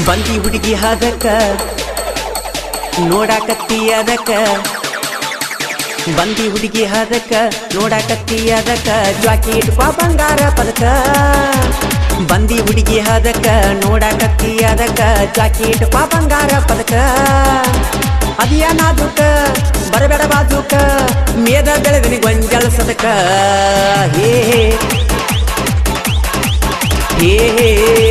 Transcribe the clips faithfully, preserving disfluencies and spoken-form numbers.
ಬಂದಿ ಹುಡುಗಿ ಹದಕ ನೋಡಾಕತ್ತಿ ಅದಕ ಬಂದಿ ಹುಡುಗಿ ಹದಕ ನೋಡಾಕತ್ತಿ ಅದಕ ಜ್ವಾಕಿ ಇಟ್ಕೋ ಬಂಗಾರ ಪದಕ ಬಂದಿ ಹುಡುಗಿ ಹದಕ ನೋಡಾಕತ್ತಿ ಅದಕ ಜ್ವಾಕಿ ಇಟ್ಕೋ ಬಂಗಾರ ಪದಕ ಅದಿಯ ನಾಜುಕ ಬರಬೇಡ ಬಾಜುಕ ಮೇದ ಬೆಳೆದನಿ ಗೊಂಜಾಳ ಸದಕ ಹೇ ಹೇ ಹೇ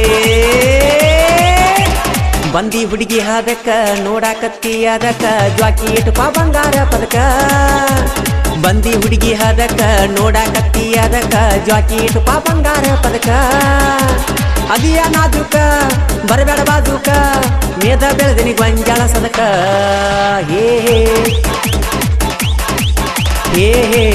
ಬಂದಿ ಹುಡುಗಿ ಹದಕ ನೋಡಾಕತ್ತಿ ಅದಕ ಜ್ವಾಕಿ ಇಟ್ಕೋ ಬಂಗಾರ ಪದಕ ಬಂದಿ ಹುಡುಗಿ ಹದಕ ನೋಡಾಕತ್ತಿ ಅದಕ ಜ್ವಾಕಿ ಇಟ್ಕೋ ಬಂಗಾರ ಪದಕ ಅದಿಯ ನಾಜುಕ ಬರಬೇಡ ಬಾಜುಕ ಮೇದ ಬೆಳೆದನಿ ಗೊಂಜಾಳ ಸದಕ ಹೇ ಹೇ ಹೇ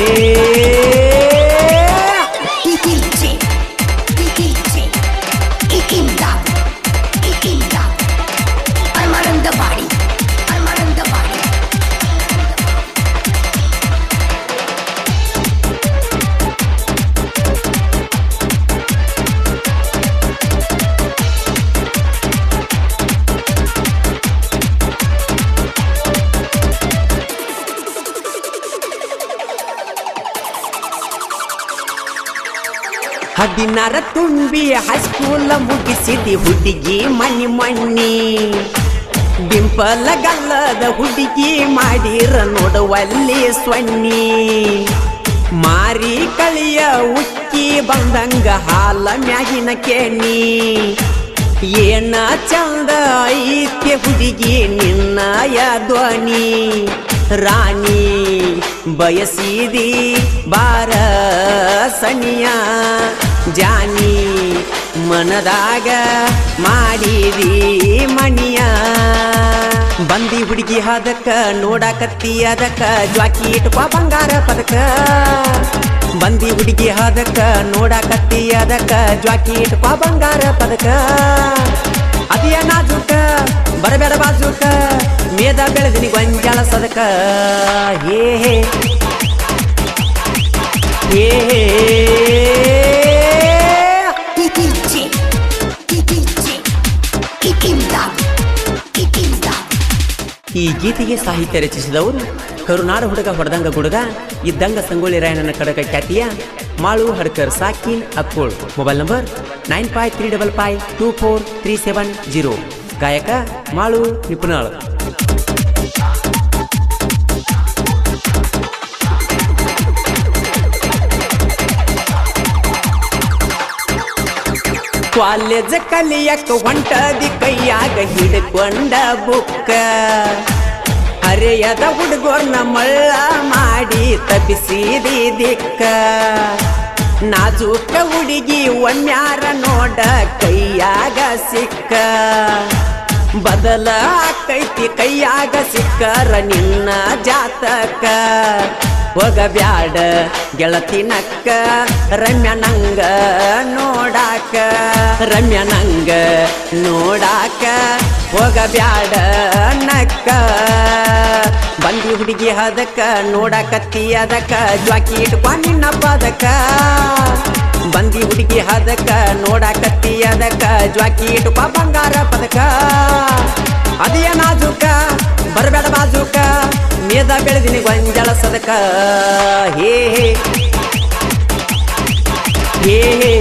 ಹದಿನಾರ ತುಂಬಿ ಹೈಸ್ಕೂಲ ಮುಗಿಸಿದಿ ಹುಡುಗಿ ಮನಿ ಮಣ್ಣಿ ಡಿಂಪಲ ಗಲ್ಲದ ಹುಡುಗಿ ಮಾಡಿರ ನೋಡುವಲ್ಲಿ ಸೊನ್ನಿ ಮಾರಿ ಕಳಿಯ ಉಕ್ಕಿ ಬಂದಂಗ ಹಾಲ ಮ್ಯಾಗಿನ ಕೆಣ್ಣಿ ಏನ ಚಂದ ಐತೆ ಹುಡುಗಿ ನಿನ್ನಯ ಧ್ವನಿ ರಾಣಿ ಬಯಸಿದಿ ಬಾರ ಸನಿಯ ಜಾನಿ ಮನದಾಗ ಮಾಡಿದಿ ಮಣಿಯ ಬಂದಿ ಹುಡುಗಿ ಹದಕ ನೋಡಾಕತ್ತಿ ಅದಕ ಜ್ವಾಕಿ ಇಟ್ಕೋ ಬಂಗಾರ ಪದಕ ಬಂದಿ ಹುಡುಗಿ ಹದಕ ನೋಡಾಕತ್ತಿ ಅದಕ ಜ್ವಾಕಿ ಇಟ್ಕೋ ಬಂಗಾರ ಪದಕ ಅದಿಯ ನಾಜುಕ ಬರಬೇಡ ಬಾಜುಕ ಮೇದ ಬೆಳೆದಿನಿ ಗೊಂಜಾಳ ಸದಕ ಹೇ ಹೇ ಹೇ ಹೇ ಈ ಗೀತೆಗೆ ಸಾಹಿತ್ಯ ರಚಿಸಿದವರು ಕರುನಾಡ ಹುಡುಗ ಹೊಡೆದಂಗ ಗುಡುಗ ಇದ್ದಂಗ ಸಂಗೊಳ್ಳಿ ರಾಯಣ್ಣನ ಕಡಕ ಖ್ಯಾತಿಯ ಮಾಳು ಹಡ್ಕರ್ ಸಾಕಿನ್ Akkol mobile number nine five three double five two four three seven zero ಗಾಯಕ ಮಾಳು ನಿಪುಣಾಳ್ ಕಾಲೇಜ್ ಕಲಿಯಕ್ಕ ಹೊಂಟದಿ ಕೈಯಾಗ ಹಿಡ್ಕೊಂಡ ಬುಕ್ಕ ಹರೆಯದ ಹುಡುಗೋರ್ನ ಮಳ್ಳ ಮಾಡಿ ತಪ್ಪಿಸಿದಿ ದಿಕ್ಕ ನಾಜೂಕ ಹುಡುಗಿ ಒಮ್ಯಾರ ನೋಡ ಕೈಯಾಗ ಸಿಕ್ಕ ಬದಲ ಆಕೈತಿ ಕೈಯಾಗ ಸಿಕ್ಕರ ನಿನ್ನ ಜಾತಕ ಹೋಗಬ್ಯಾಡ ಗೆಳತಿನಕ್ಕ ರಮ್ಯ ನಂಗ ನೋಡಾಕ ರಮ್ಯ ನಂಗ ನೋಡಾಕ ಹೋಗಬ್ಯಾಡ ನಕ್ಕ ಬಂದಿ ಹುಡುಗಿ ಹದಕ ನೋಡಾಕತ್ತಿ ಅದಕ ಜ್ವಾಕಿ ಇಟ್ಕೋ ನಿನ್ನ ಪದಕ ಬಂದಿ ಹುಡುಗಿ ಹದಕ ನೋಡಾಕತ್ತಿ ಅದಕ ಜ್ವಾಕಿ ಇಟ್ಕೋ ಬಂಗಾರ ಪದಕ ಅದಿಯ ನಾಜುಕ ಬರಬೇಡ ಬಾಜುಕ ಮೇದ ಬೆಳೆದಿನಿ ಗೊಂಜಾಳ ಸದಕ ಹೇ ಹೇ ಹೇ ಹೇ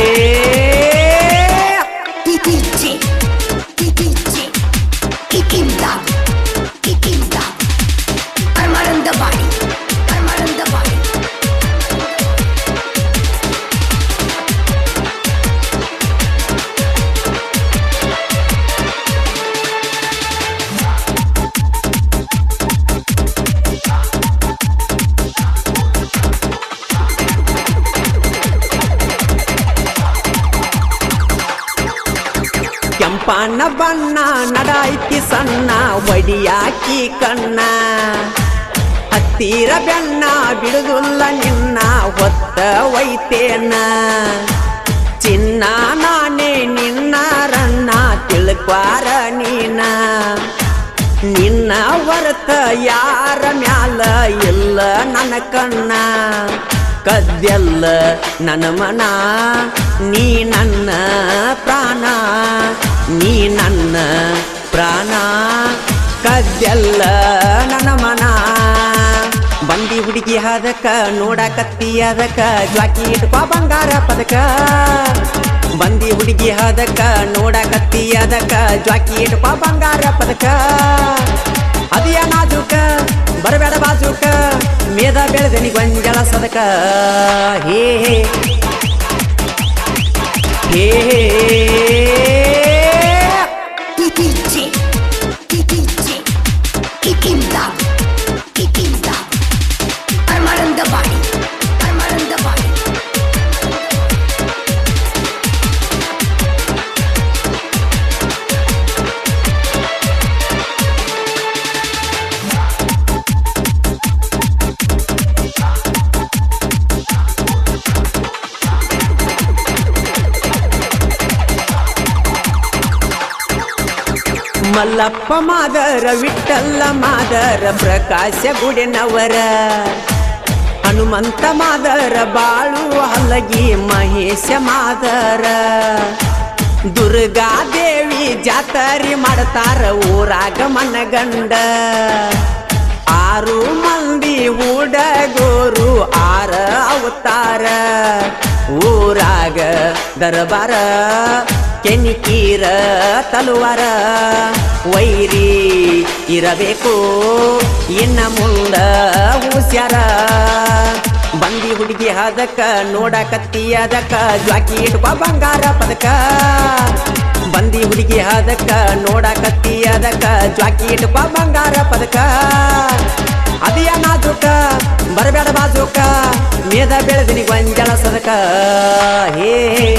ಕೆಂಪನ ಬಣ್ಣ ನಡಾಯ್ತಿ ಸಣ್ಣ ಒಡಿಯಾಕಿ ಕಣ್ಣ ಹತ್ತಿರ ಬೆನ್ನ ಬಿಡುದಿಲ್ಲ ನಿನ್ನ ಹೊತ್ತ ಒಯ್ತೇನ ಚಿನ್ನ ನಾನೇ ನಿನ್ನ ರನ್ನ ತಿಳ್ಕ್ವಾರ ನೀನ ನಿನ್ನ ಹೊರತ ಯಾರ ಮ್ಯಾಲ ಇಲ್ಲ ನನ್ನ ಕಣ್ಣ ಕದ್ದೆಲ್ಲ ನನ್ನ ಮನ ನೀ ನನ್ನ ಪ್ರಾಣ ನೀ ನನ್ನ ಪ್ರಾಣ ಕದ್ದೆಲ್ಲ ನನ್ನ ಮನ ಬಂದಿ ಹುಡುಗಿ ಅದಕ್ಕ ನೋಡಕತ್ತಿ ಅದಕ್ಕ ಜ್ವಾಕಿ ಇಟ್ಕೋ ಬಂಗಾರ ಪದಕ ಬಂದಿ ಹುಡುಗಿ ಅದಕ್ಕ ನೋಡಕತ್ತಿ ಅದಕ್ಕ ಜ್ವಾಕಿ ಇಟ್ಕೋ ಬಂಗಾರ ಪದಕ ಅದಿಯ ನಾಜುಕ ಬರಬೇಡ ಬಾಜುಕ ಮೇದ ಬೆಳೆದನಿ ಗೊಂಜಲ ಸದಕ ಹೇ ಹೇ ಮಲ್ಲಪ್ಪ ಮಾದರ ವಿಠ್ಠಲ ಮಾದರ ಪ್ರಕಾಶ ಗುಡಿನವರ ಹನುಮಂತ ಮಾದರ ಬಾಳು ಹಲಗಿ ಮಹೇಶ ಮಾದರ ದುರ್ಗಾದೇವಿ ಜಾತರಿ ಮಾಡ್ತಾರ ಊರಾಗ ಮನಗಂಡ ಆರು ಮಂದಿ ಹುಡುಗರು ಆರ ಅವತಾರ ಊರಾಗ ದರ್ಬಾರ ಕೆನಿಕೀರ ತಲುವಾರ ವೈರಿ ಇರಬೇಕು ಇನ್ನ ಮುಂದ ಹುಸ್ಯಾರ ಬಂದಿ ಹುಡುಗಿ ಅದಕ್ಕ ನೋಡಕತ್ತಿ ಅದಕ್ಕ ಜ್ವಾಕಿ ಇಟ್ಕೋ ಬಂಗಾರ ಪದಕ ಬಂದಿ ಹುಡುಗಿ ಅದಕ್ಕ ನೋಡಕತ್ತಿ ಅದಕ್ಕ ಜ್ವಾಕಿ ಇಟ್ಕೋ ಬಂಗಾರ ಪದಕ ಅದಿಯ ನಾಜುಕ ಬರಬೇಡ ಬಾಜುಕ ಮೇದ ಬೆಳೆದಿನಿ ಗೊಂಜಲ ಸದಕ ಹೇ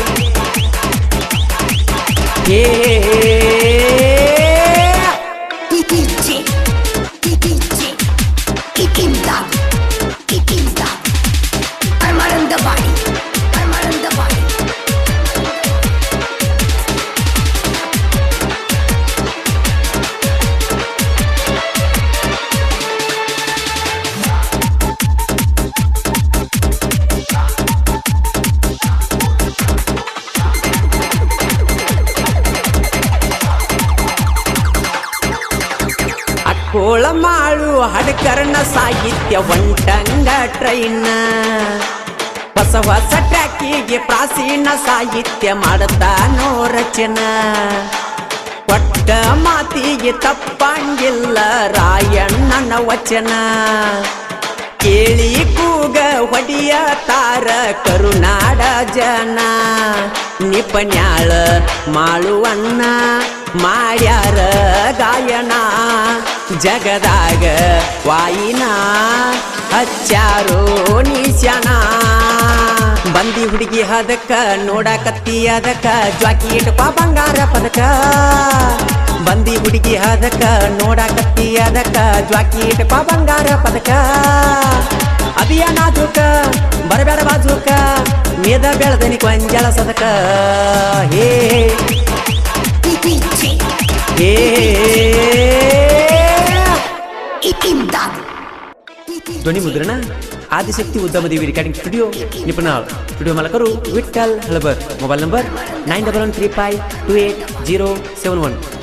ಹೇ ಕೋಳ ಮಾಳು ಹಡಕರ್ಣ ಸಾಹಿತ್ಯ ಒಂಟಂಗ ಟ್ರೈನ್ ಹೊಸ ಹೊಸ ಟ್ರ್ಯಾಕಿಗೆ ಪ್ರಾಚೀನ ಸಾಹಿತ್ಯ ಮಾಡುತ್ತಾನೋ ರಚನ ಕೊಟ್ಟ ಮಾತಿಗೆ ತಪ್ಪಂಗಿಲ್ಲ ರಾಯಣ್ಣನ ವಚನ ಕೇಳಿ ಕೂಗ ಹೊಡಿಯ ತಾರ ಕರುನಾಡ ಜನ ನಿಪನ್ಯಾಳ ಮಾಳುವಣ್ಣ ಮಾಡ್ಯಾರ ಗಾಯನ ಜಗದಾಗ ವಾಯಿನ ಹಚ್ಚಾರೋ ನಿಶಾನ ಬಂದಿ ಹುಡುಗಿ ಅದಕ್ಕ ನೋಡಕತ್ತಿ ಅದಕ್ಕ ಜ್ವಾಕಿ ಇಟ್ಕೋ ಬಂಗಾರ ಪದಕ ಬಂದಿ ಹುಡುಗಿ ಅದಕ್ಕ ನೋಡಕತ್ತಿ ಅದಕ್ಕ ಜ್ವಾಕಿ ಇಟ್ಕೋ ಬಂಗಾರ ಪದಕ ಅದಿಯ ನಾಜುಕ ಬರಬೇಡ ಬಾಜುಕ ಮೇದ ಬೆಳೆದನಿ ಗೊಂಜಲ ಸದಕ ಹೇ ಹೇ ಧ್ವನಿ ಮುದ್ರಣ ಆದಿಶಕ್ತಿ ಉದ್ಯಮದೇವಿ ರೆಕಾರ್ಡಿಂಗ್ ಸ್ಟುಡಿಯೋ ನಿಪುಣಾಳ್ ಸ್ಟುಡಿಯೋ ಮಾಲಕರು Vitthal Halbar mobile number nine double one three five two eight zero seven one